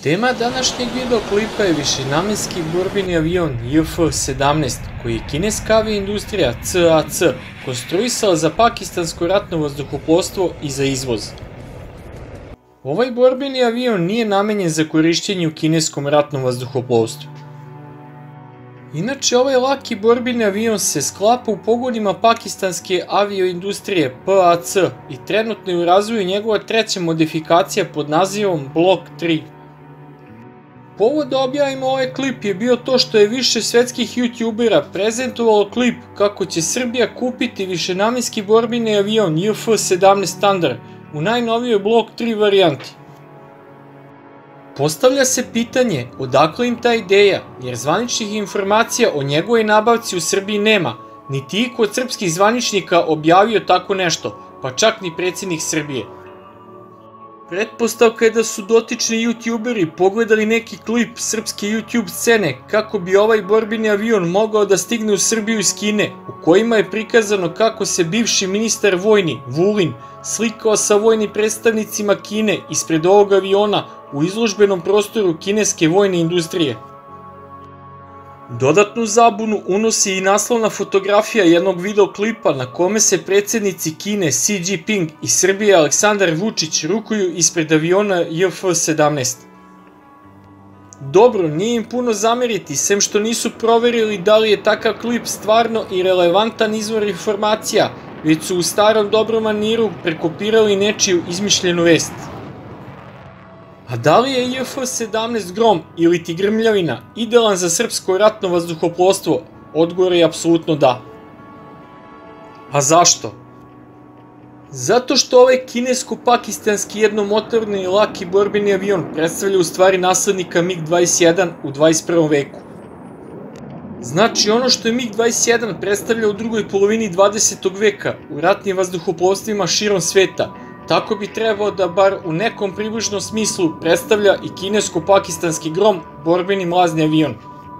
Tema današnjeg videoklipa je višenamenski borbeni avion JF-17 koji je kineska avijaindustrija CAC konstruisala za pakistansko ratno vazduhoplovstvo i za izvoz. Ovaj borbeni avion nije namenjen za korišćenje u kineskom ratnom vazduhoplovstvu. Inače, ovaj laki borbeni avion se sklapa u pogonima pakistanske avioindustrije PAC i trenutno je u razvoju njegova treća modifikacija pod nazivom Block 3. Povod da objavimo ovaj klip je bio to što je više svetskih youtubera prezentovalo klip kako će Srbija kupiti višenamenski borbeni avion JF-17 Thunder u najnovijoj Block 3 varijanti. Postavlja se pitanje odakle im ta ideja, jer zvaničnih informacija o njegovoj nabavci u Srbiji nema, niti iko od srpskih zvaničnika objavio tako nešto, pa čak ni predsjednik Srbije. Pretpostavka je da su dotični youtuberi pogledali neki klip srpske YouTube scene kako bi ovaj borbeni avion mogao da stigne u Srbiju iz Kine, u kojima je prikazano kako se bivši ministar vojni, Vulin, slikao sa vojnim predstavnicima Kine ispred ovog aviona u izložbenom prostoru kineske vojne industrije. Dodatnu zabunu unosi i naslovna fotografija jednog videoklipa na kome se predsjednici Kine Xi Jinping i Srbije Aleksandar Vučić rukuju ispred aviona JF-17. Dobro, nije im puno zameriti, sem što nisu proverili da li je takav klip stvarno i relevantan izvor informacija, već su u starom dobrom maniru prekopirali nečiju izmišljenu vest. A da li je JF-17 Grom ili ti Grmljavina idealan za srpsko ratno vazduhoplovstvo? Odgovor je apsolutno da. A zašto? Zato što ovaj kinesko-pakistanski jednomotorni laki borbeni avion predstavlja u stvari naslednika MiG-21 u 21. veku. Znači, ono što je MiG-21 predstavlja u drugoj polovini 20. veka u ratnim vazduhoplovstvima širom sveta, tako bi trebao da bar u nekom približnom smislu predstavlja i kinesko-pakistanski Grom, borbeni mlazni avion.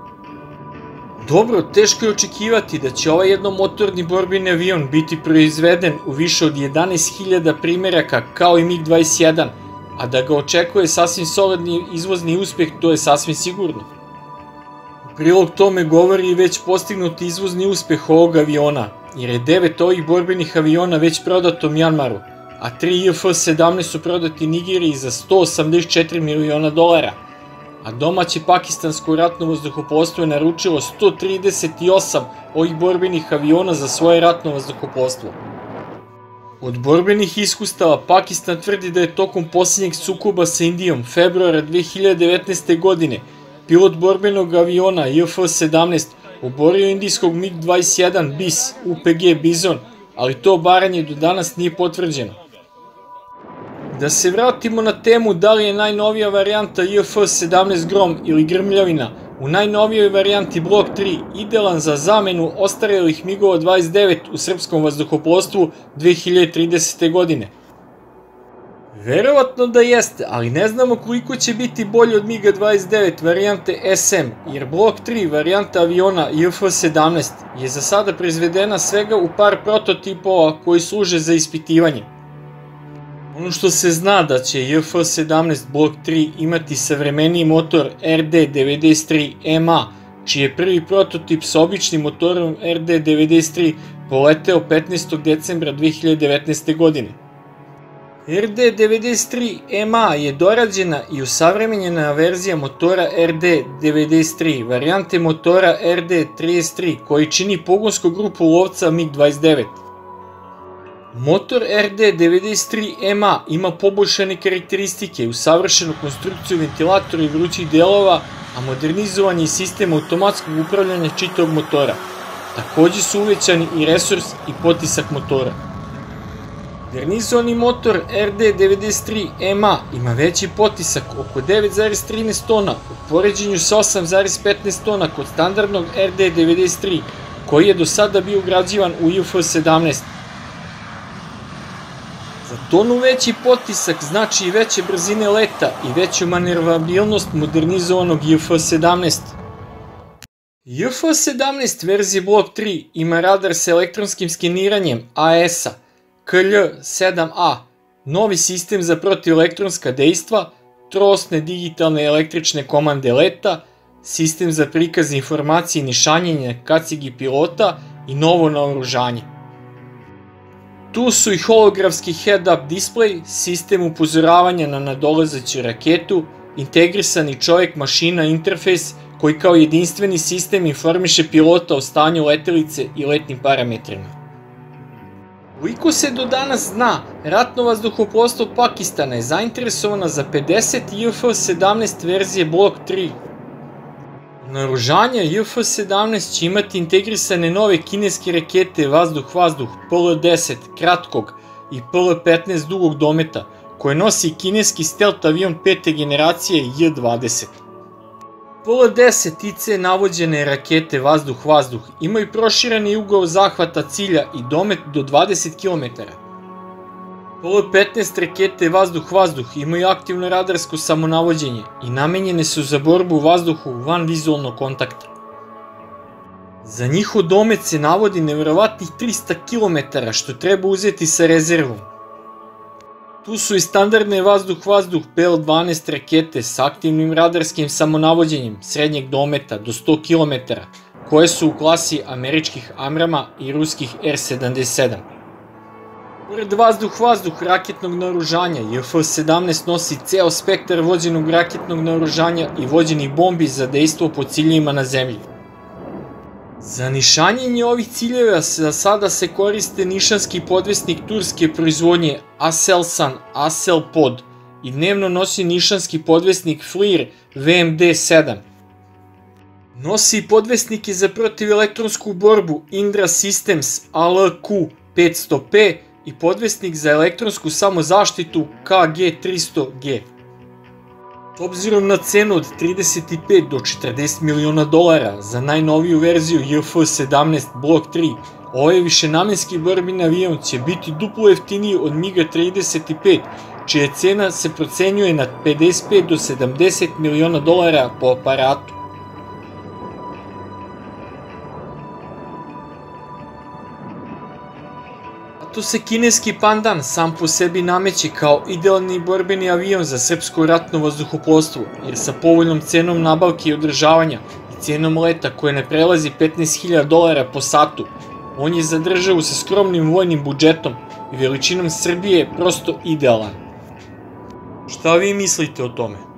Dobro, teško je očekivati da će ovaj jednomotorni borbeni avion biti proizveden u više od 11.000 primjeraka kao i MiG-21, a da ga očekuje sasvim solidni izvozni uspjeh, to je sasvim sigurno. U prilog tome govori i već postignuti izvozni uspjeh ovog aviona, jer je 9 ovih borbenih aviona već prodato Mjanmaru, a 3 JF-17 su prodati Nigeriji za $184 miliona, a domaće pakistansko ratno vazduhoplovstvo je naručilo 138 ovih borbenih aviona za svoje ratno vazduhoplovstvo. Od borbenih iskustava Pakistan tvrdi da je tokom posljednjeg sukoba sa Indijom februara 2019. godine pilot borbenog aviona JF-17 oborio indijskog MiG-21 BIS UPG Bizon, ali to obaranje do danas nije potvrđeno. Da se vratimo na temu da li je najnovija varijanta JF-17 Grom ili Grmljavina u najnovijoj varijanti Block 3 idealan za zamenu ostarelih MiG-ova 29 u srpskom vazduhoplovstvu 2030. godine. Verovatno da jeste, ali ne znamo koliko će biti bolje od MiG-a 29 varijante SM, jer Block 3 varijanta aviona JF-17 je za sada proizvedena svega u par prototipova koji služe za ispitivanje. Ono što se zna da će JF-17 Block 3 imati savremeniji motor RD-93MA, čiji je prvi prototip sa običnim motorom RD-93 poleteo 15. decembra 2019. godine. RD-93MA je dorađena i usavremenjena verzija motora RD-93, varijante motora RD-33 koji čini pogonsku grupu lovca MiG-29. Motor RD-93MA ima poboljšane karakteristike, usavršenu konstrukciju ventilatora i vrućih delova, a modernizovan je sistem automatskog upravljanja čitavog motora. Takođe su uvećani i resurs i potisak motora. Modernizovani motor RD-93MA ima veći potisak oko 9,13 tona u poređenju sa 8,15 tona kod standardnog RD-93 koji je do sada bio ugrađivan u JF-17. Za tonu veći potisak znači i veće brzine leta i veću manevrirabilnost modernizovanog JF-17. JF-17 verzije Block 3 ima radar sa elektronskim skeniranjem AES-a KL-7A, novi sistem za protivelektronska dejstva, trosne digitalne električne komande leta, sistem za prikaz informacije i nišanjenja kacigi pilota i novo naoružanje. Tu su i holografski head-up display, sistem upozoravanja na nadolazeću raketu, integrisani čovjek-mašina interfejs koji kao jedinstveni sistem informiše pilota o stanju letelice i letnim parametrima. Koliko se do danas zna, ratno vazduhoplovstvo Pakistana je zainteresovano za 50 JF-17 verzije Block 3. Naoružanja JF-17 će imati integrisane nove kineske rakete vazduh-vazduh PL-10 kratkog i PL-15 dugog dometa, koje nosi kineski stealth avion 5. generacije J-20. PL-10 IC navođene rakete vazduh-vazduh imaju prošireni ugao zahvata cilja i domet do 20 km. PL-15 rakete vazduh-vazduh imaju aktivno radarsko samonavođenje i namenjene su za borbu u vazduhu van vizualnog kontakta. Za njihov domet se navodi nevjerovatnih 300 km, što treba uzeti sa rezervom. Tu su i standardne vazduh-vazduh PL-12 rakete s aktivnim radarskim samonavođenjem srednjeg dometa do 100 km, koje su u klasi američkih Amrama i ruskih R-77. Pored vazduh-vazduh raketnog naoružanja, JF-17 nosi ceo spektar vođenog raketnog naoružanja i vođenih bombi za dejstvo po ciljevima na zemlji. Za nišanjenje ovih ciljeva za sada se koriste nišanski podvesnik turske proizvodnje Aselsan Aselpod i dnevno nosi nišanski podvesnik FLIR VMD-7. Nosi i podvesnike za protivelektronsku borbu Indra Systems ALQ-500P i podvesnik za elektronsku samozaštitu KG-300G. S obzirom na cenu od 35 do 40 miliona dolara za najnoviju verziju JF-17 Block 3, ovaj višenamenski borbeni avion će biti duplo jeftiniji od MiG-35, čija cena se procenjuje na 55 do 70 miliona dolara po aparatu. Zato se kineski Pandan sam po sebi nameće kao idealni borbeni avion za srpsko ratno vazduhoplovstvo, jer sa povoljnom cenom nabavke i održavanja i cenom leta koje ne prelazi 15.000 dolara po satu, on je za državu sa skromnim vojnim budžetom i veličinom Srbije prosto idealan. Šta vi mislite o tome?